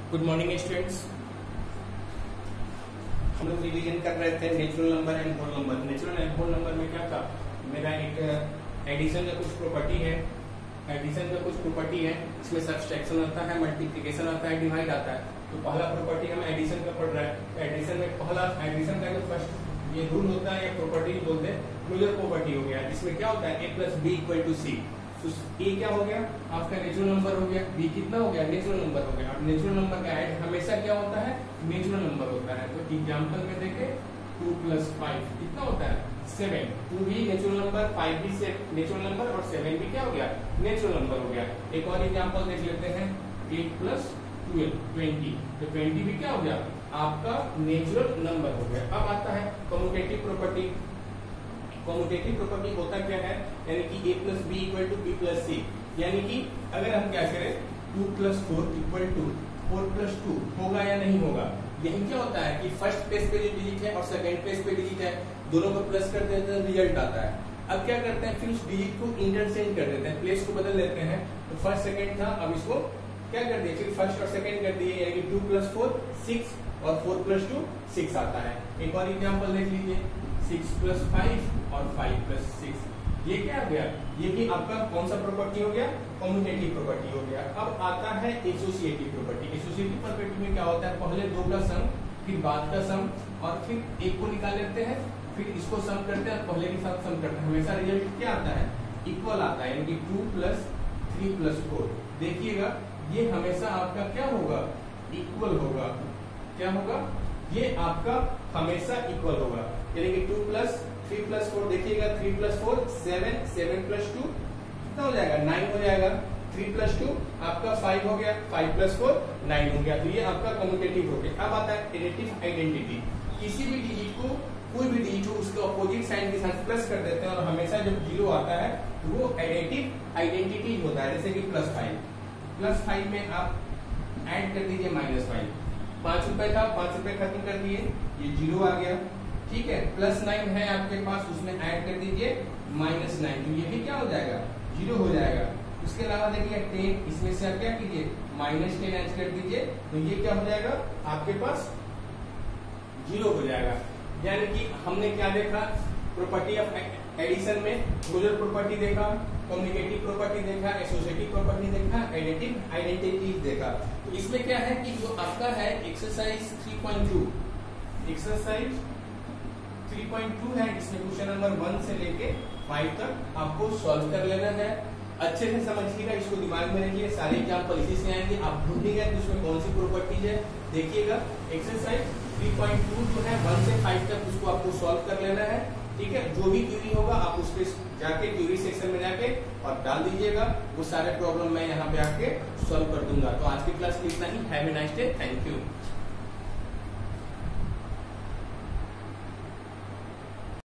Good morning students. हम लोग revision कर रहे थे natural number and whole number. Natural and whole number में क्या था, मेरा एक एडिशन का कुछ प्रॉपर्टी है, इसमें सब्सट्रैक्शन आता है, मल्टीप्लिकेशन आता है, डिवाइड आता है। तो पहला प्रॉपर्टी हमें एडिशन का पढ़ रहा है। एडिशन में पहला एडिशन का जो फर्स्ट ये रूल होता है या प्रॉपर्टी बोलते हैं, क्लोजर प्रॉपर्टी हो गया, जिसमें क्या होता है a plus B equal to C. तो ए क्या हो गया, आपका नेचुरल नंबर हो गया, बी कितना हो गया, नेचुरल नंबर हो गया। अब नेचुरल नंबर का ऐड हमेशा क्या होता है, नेचुरल नंबर होता है। तो एग्जांपल में देखें 2 + 5 कितना होता है 7। 2 भी नेचुरल नंबर, 5 भी नेचुरल नंबर और 7 भी क्या हो गया, नेचुरल नंबर हो गया। एक और एग्जांपल देख लेते हैं 8 + 12 20। तो 20 भी क्या हो गया, आपका नेचुरल नंबर हो गया। अब आता है कम्यूटेटिव प्रॉपर्टी। कम्यूटेटिव प्रॉपर्टी होता क्या है, यानी कि a + b = b + c। यानी कि अगर हम क्या करें 2 + 4 = 4 + 2 होगा या नहीं होगा। यही क्या होता है कि फर्स्ट पेज पे जो डिजिट है और सेकंड पेज पे डिजिट है, दोनों को प्लस कर देते हैं, रिजल्ट आता है। अब क्या करते हैं, फिर उस डिजिट को इंटरचेंज कर देते हैं, प्लेस को बदल देते हैं। तो फर्स्ट सेकंड था, अब इसको क्या कर दिए, फिर फर्स्ट और सेकंड कर दिए, यानी कि 2 + 4 6 और 4 + 2 6 आता है। एक और एग्जांपल देख लीजिए 6 + 5 और 5 + 6। ये क्या हो गया, ये भी आपका कौन सा प्रॉपर्टी हो गया, कम्यूटेटिव प्रॉपर्टी हो गया। अब आता है एसोसिएटिव प्रॉपर्टी। एसोसिएटिव प्रॉपर्टी में क्या होता है, पहले दो का सम, फिर बाद का सम, और फिर एक को निकाल लेते हैं, फिर इसको सम करते हैं, पहले के साथ सम करते हैं। हमेशा रिजल्ट क्या आता है, इक्वल आता है, यानी कि 2 + 3 + 4। देखिएगा ये हमेशा आपका क्या होगा, इक्वल होगा। क्या होगा, ये आपका हमेशा इक्वल होगा, यानी कि 2 + 3 + 4। देखिएगा 3 + 4 7, 7 + 2 कितना हो जाएगा, 9 हो जाएगा। 3 + 2 आपका 5 हो गया, 5 + 4 9 हो गया। तो ये आपका कम्यूटेटिव हो गया। अब आता है एडिटिव आइडेंटिटी। किसी भी डिजिट को, कोई भी डिजिट हो, उसके अपोजिट साइन के साथ प्लस कर देते हैं, और हमेशा जब 0 आता है तो वो एडिटिव आइडेंटिटी होता है। जैसे कि +5 में आप ऐड कर दीजिए -5। 5 रुपए था, 5 रुपए खत्म कर दिए, ये 0 आ गया। ठीक है, +9 है आपके पास, उसमें ऐड कर दीजिए -9, तो ये भी क्या हो जाएगा, 0 हो जाएगा। उसके अलावा देखिए 10, इसमें से आप क्या कीजिए -10 ऐड कर दीजिए, तो ये क्या हो जाएगा आपके पास 0 हो जाएगा। यानी कि हमने क्या देखा, प्रॉपर्टी ऑफ एडिशन में क्लोजर प्रॉपर्टी देखा, कम्युनिकेटिव प्रॉपर्टी देखा, एसोसिएटिव प्रॉपर्टी देखा, एडिटिव आइडेंटिटी देखा। तो इसमें क्या है कि जो आपका है एक्सरसाइज 3.2 है, इसमें क्वेश्चन नंबर 1 से लेके 5 तक आपको सॉल्व कर लेना है। अच्छे से समझिएगा, इसको दिमाग में रखिए, सारे एग्जाम्पल इसी से आएंगे। आप भूल नहीं गए तो इसमें कौन सी प्रॉपर्टीज है, देखिएगा। एक्सरसाइज 3.2 जो है 1 से 5 तक, उसको आपको सॉल्व कर लेना है। ठीक है, जो भी क्वेरी होगा आप उस पे जाके क्वेरी सेक्शन में जाके और डाल दीजिएगा, वो सारे प्रॉब्लम मैं यहाँ पे आके सॉल्व कर दूंगा। तो आज की क्लास में इतना ही। Have a nice day, thank you.